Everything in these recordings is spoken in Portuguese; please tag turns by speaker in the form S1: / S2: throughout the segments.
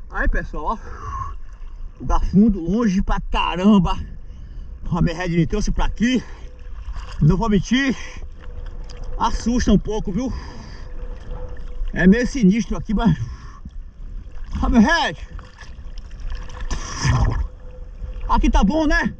S1: Aí pessoal, ó, lugar fundo, longe pra caramba. O Hammerhead me trouxe pra aqui. Não vou mentir, assusta um pouco, viu? É meio sinistro aqui, mas... Hammerhead! Aqui tá bom, né?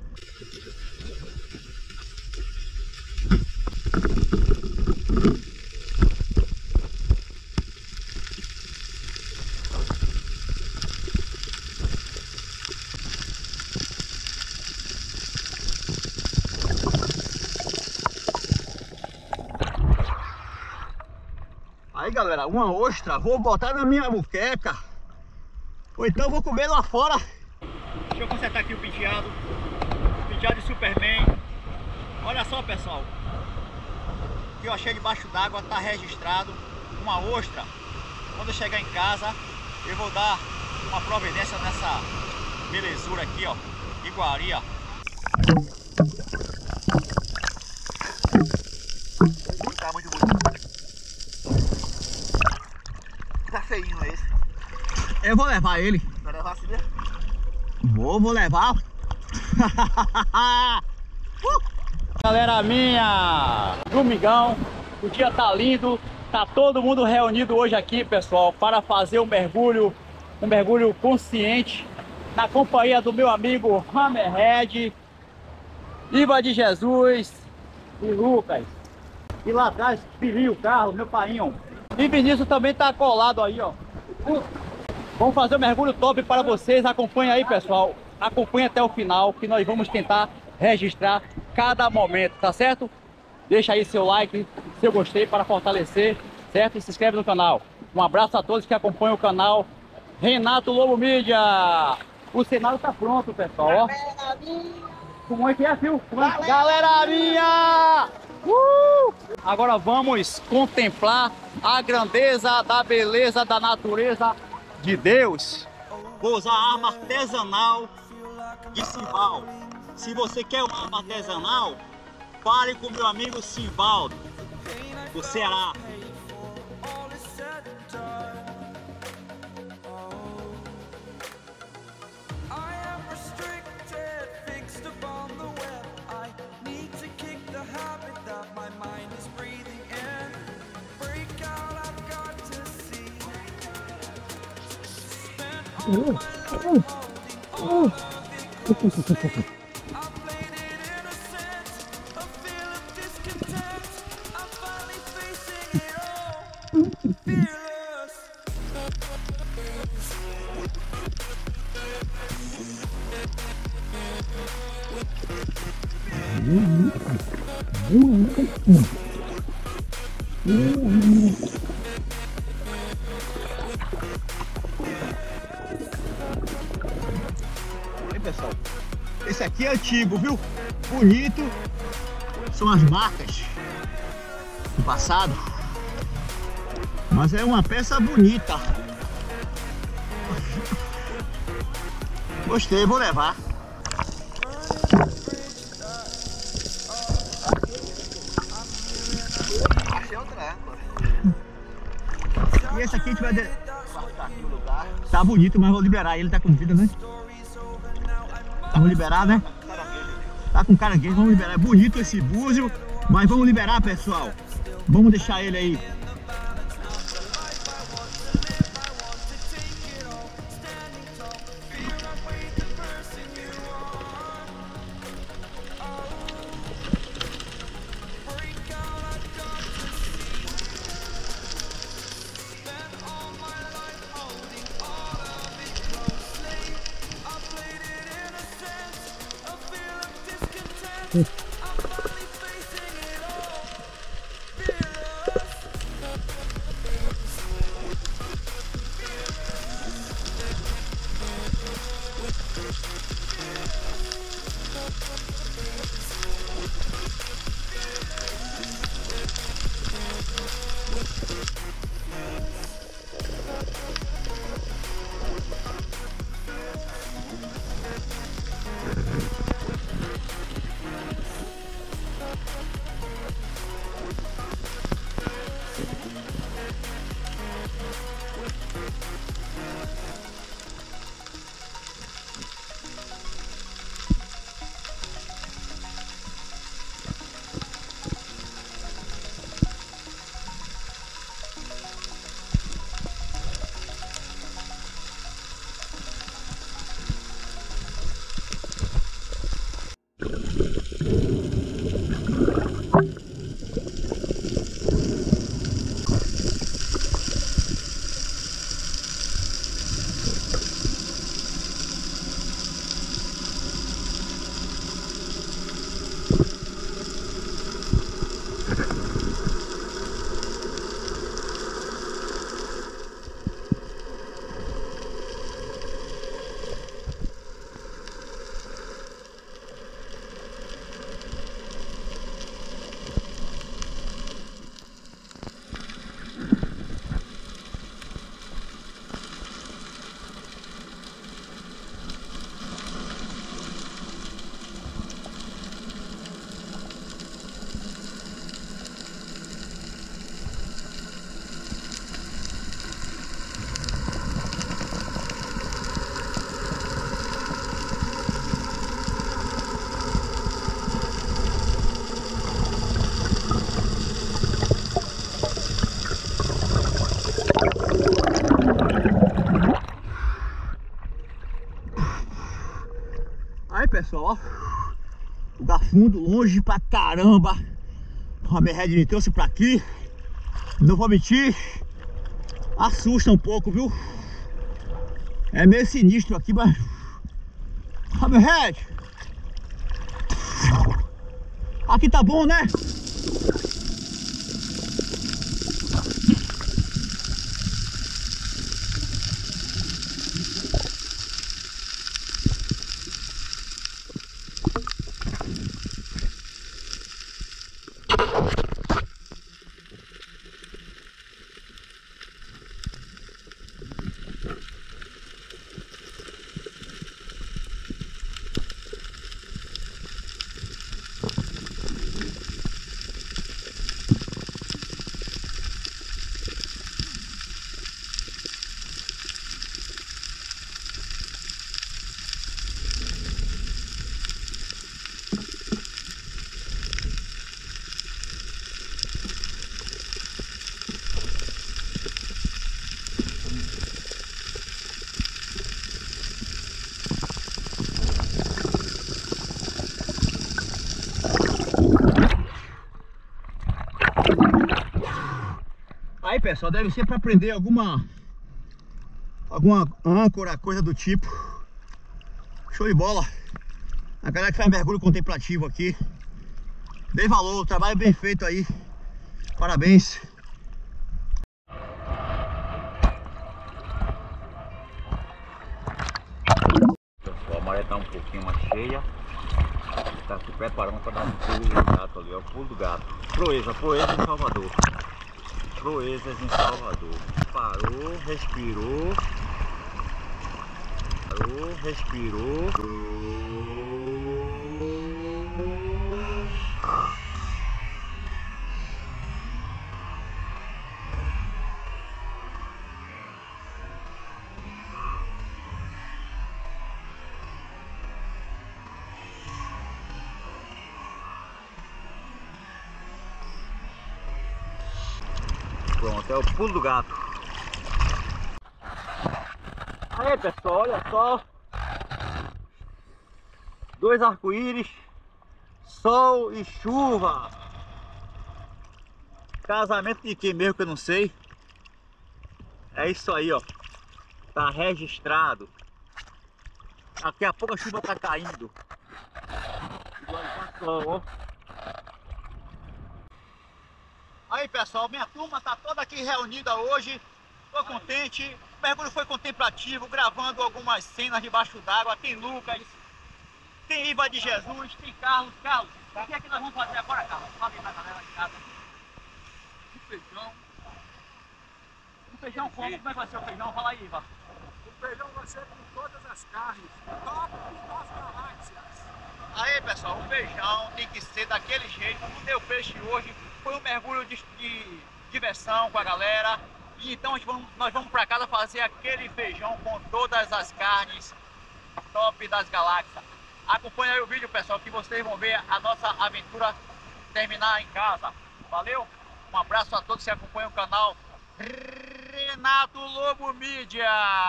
S1: Aí galera, uma ostra, vou botar na minha muqueca. Ou então vou comer lá fora. Deixa eu consertar aqui o penteado de Superman. Olha só pessoal, o que eu achei debaixo d'água tá registrado. Uma ostra. Quando eu chegar em casa eu vou dar uma providência nessa belezura aqui, ó, iguaria. Tá muito bonito. Tá feinho esse. Eu vou levar ele. Vai levar assim mesmo? Vou levar. Galera minha, domingão, o dia tá lindo. Tá todo mundo reunido hoje aqui, pessoal, para fazer um mergulho consciente, na companhia do meu amigo Hammerhead, Iva de Jesus e Lucas. E lá atrás, Filhinho, Carlos, meu painho. E Vinícius também tá colado aí, ó. Vamos fazer um mergulho top para vocês. Acompanha aí, pessoal. Acompanha até o final, que nós vamos tentar registrar cada momento, tá certo? Deixa aí seu like, seu gostei para fortalecer, certo? E se inscreve no canal. Um abraço a todos que acompanham o canal Renato Lobo Mídia. O cenário tá pronto, pessoal, ó. Como é que é, filho? Galera minha! Agora vamos contemplar a grandeza da beleza da natureza de Deus. Vou usar a arma artesanal de Simval. Se você quer uma arma artesanal, fale com meu amigo Simvaldo, do Ceará. Aí pessoal, esse aqui é antigo, viu? Bonito. São as marcas do passado, mas é uma peça bonita. Gostei, vou levar. E esse aqui a gente vai guardar aqui o lugar. Tá bonito, mas vou liberar ele, tá com vida, né? Vamos liberar, né? Tá com caranguejo, vamos liberar. É bonito esse búzio, mas vamos liberar, pessoal. Vamos deixar ele aí. Aí pessoal, ó, lugar fundo, longe pra caramba. O Hammerhead me trouxe pra aqui. Não vou mentir, assusta um pouco, viu? É meio sinistro aqui, mas... Hammerhead! Aqui tá bom, né? Aí pessoal, deve ser para prender alguma âncora, coisa do tipo. Show de bola. A galera que faz mergulho contemplativo aqui, dei valor, o trabalho bem feito aí. Parabéns. Pessoal, a maré tá um pouquinho mais cheia. Tá se preparando para dar um pulo do gato ali, ó, o pulo do gato. Proeza em Salvador. Proezas em Salvador. Parou, respirou. Parou, respirou. Pronto, é o pulo do gato. Aí pessoal, olha só. Dois arco-íris, sol e chuva. Casamento de quem mesmo que eu não sei. É isso aí, ó. Tá registrado. Daqui a pouco a chuva tá caindo. Agora tá sol, ó. Aí pessoal, minha turma tá toda aqui reunida hoje. Tô contente. O mergulho foi contemplativo, gravando algumas cenas debaixo d'água. Tem Lucas, tem Iva de Jesus, tem Carlos. Carlos, o que é que nós vamos fazer agora, Carlos? Fala aí pra galera de casa. Um feijão. Um feijão como? Como é que vai ser o feijão? Fala aí, Iva.
S2: O feijão vai ser com todas as carnes. Top das galáxias.
S1: Aí pessoal, o feijão tem que ser daquele jeito. Não deu peixe hoje. Foi um mergulho de diversão com a galera. E então nós vamos para casa fazer aquele feijão com todas as carnes top das galáxias. Acompanha aí o vídeo, pessoal, que vocês vão ver a nossa aventura terminar em casa. Valeu? Um abraço a todos que acompanham o canal Renato Lobo Mídia.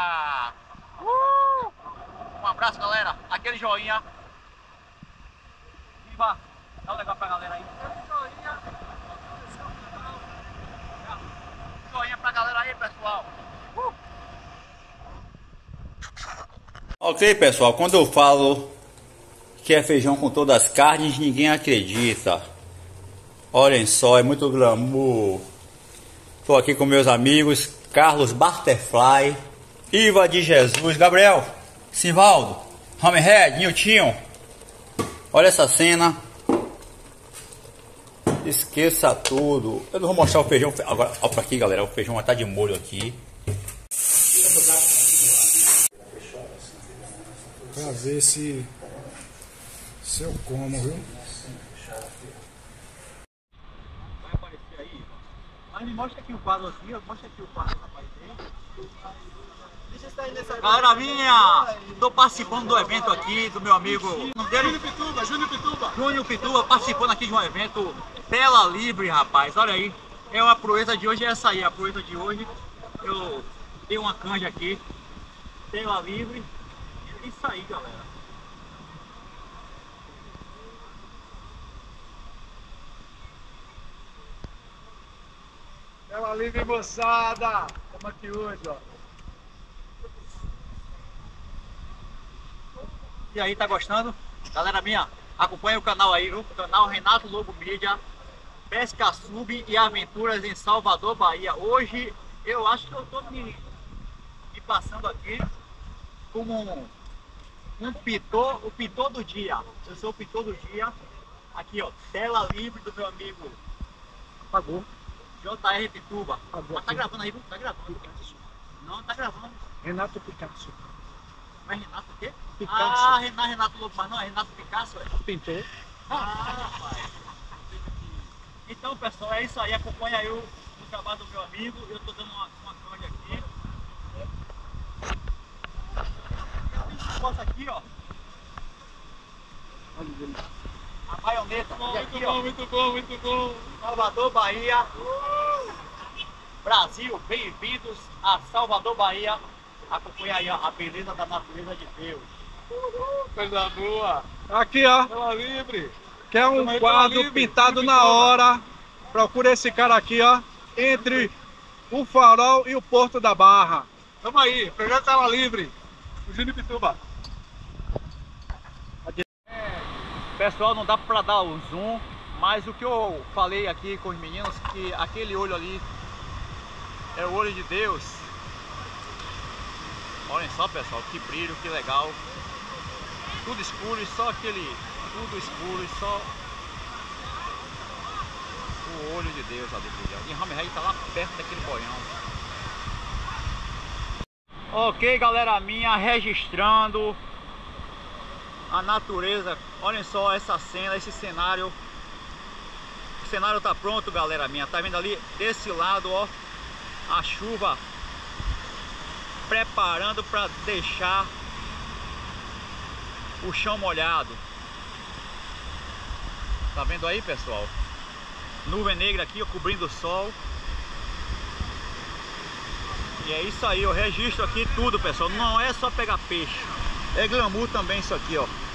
S1: Um abraço, galera. Aquele joinha. Viva! Dá um legal pra galera aí. Joinha pra galera aí, pessoal. Ok, pessoal, quando eu falo que é feijão com todas as carnes, ninguém acredita. Olhem só, é muito glamour. Tô aqui com meus amigos Carlos Butterfly, Iva de Jesus, Gabriel, Simvaldo, Hammerhead, Niltinho. Olha essa cena. Esqueça tudo. Eu não vou mostrar o feijão agora. Olha pra aqui, galera. O feijão vai estar de molho aqui.
S2: Pra ver se eu como, viu?
S1: Vai aparecer aí. Mas me mostra aqui o quadro aqui. Mostra aqui o quadro, rapaz. Galera minha, estou participando do evento aqui do meu amigo Júnior Pituba, participando aqui de um evento Tela Livre, rapaz. Olha aí, é uma proeza de hoje, é essa aí, a proeza de hoje. Eu dei uma canja aqui, Tela Livre. É isso aí, galera.
S2: Tela livre, moçada. Estamos aqui hoje, ó.
S1: E aí, tá gostando? Galera minha, acompanha o canal aí, viu? O canal Renato Lobo Mídia, Pesca Sub e Aventuras em Salvador, Bahia. Hoje eu acho que eu tô me passando aqui como um pitor, o pitor do dia. Eu sou o pitor do dia. Aqui, ó, tela livre do meu amigo.
S2: Apagou.
S1: JR Pituba.
S2: Apagou.
S1: Mas tá gravando aí, viu? Tá gravando. Não, tá gravando.
S2: Renato Picasso.
S1: Mas Renato o quê?
S2: Picasso.
S1: Ah, Renato Lobo, mas não, é Renato Picasso, é?
S2: Pintor.
S1: Ah, rapaz. Então, pessoal, é isso aí. Acompanha aí o trabalho do meu amigo. Eu tô dando uma corda aqui. Posso aqui, ó. A baioneta. E aqui, ó.
S2: Muito bom, muito bom.
S1: Salvador, Bahia. Brasil, bem-vindos a Salvador, Bahia. Acompanha aí, ó, a beleza da natureza de Deus.
S2: Coisa boa. Aqui, ó. Tela livre. Quer um
S3: Tela
S2: quadro
S3: livre,
S2: pintado
S3: livre
S2: na
S3: toda.
S2: hora? Procura esse cara aqui, ó. Entre o Farol e o Porto da Barra. Tamo aí. Projeto Tela Livre. O Júnior Pituba.
S1: Pessoal, não dá pra dar o zoom, mas o que eu falei aqui com os meninos, que aquele olho ali é o olho de Deus. Olhem só, pessoal, que brilho, que legal. Tudo escuro e só aquele, tudo escuro e só o olho de Deus ali brilhando. E Hammerhead tá lá perto daquele boião. Ok, galera minha, registrando a natureza. Olhem só essa cena, esse cenário. O cenário tá pronto, galera minha. Tá vendo ali desse lado, ó, a chuva preparando para deixar o chão molhado. Tá vendo aí, pessoal? Nuvem negra aqui, ó, cobrindo o sol. E é isso aí, eu registro aqui tudo, pessoal. Não é só pegar peixe, é glamour também isso aqui, ó.